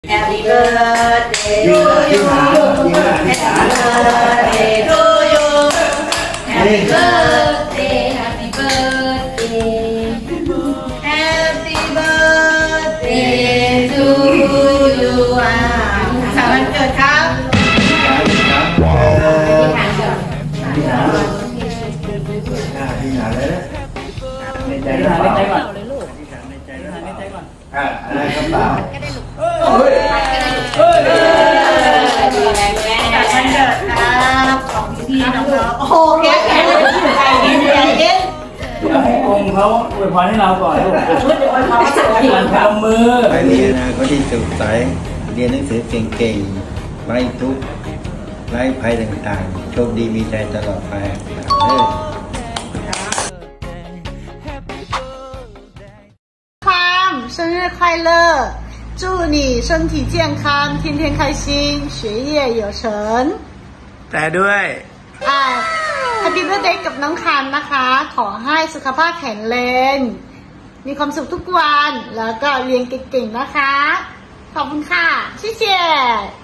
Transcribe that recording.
Happy birthday to you. Happy birthday to you. Happy birthday, happy birthday. Happy birthday to you. สาวันเกิดครับว้าวพี่หาเลยในใจก่อนเลยลูกในใจก่อนอะไรครับเปล่าวันเกิดครับของพี่น้องๆโอ้โหแก่ใจเย็นเย็นเดี๋ยวให้องค์เขาอวยพรให้เราก่อนลูกอวยพรให้สักทีพนมมือไปเรียนนะเขาที่สุขใสเรียนหนังสือเก่งๆไร้ทุกข์ไร้ภัยต่างๆโชคดีมีใจตลอดไป生日快乐！祝你身体健康，天天开心，学业有成。 แต่ด้วย Happy Birthday กับน้องคันนะคะ ขอให้สุขภาพแข็งแรงมีความสุขทุกวันแล้วก็เรียนเก่งๆนะคะขอบคุณค่ะชิเช่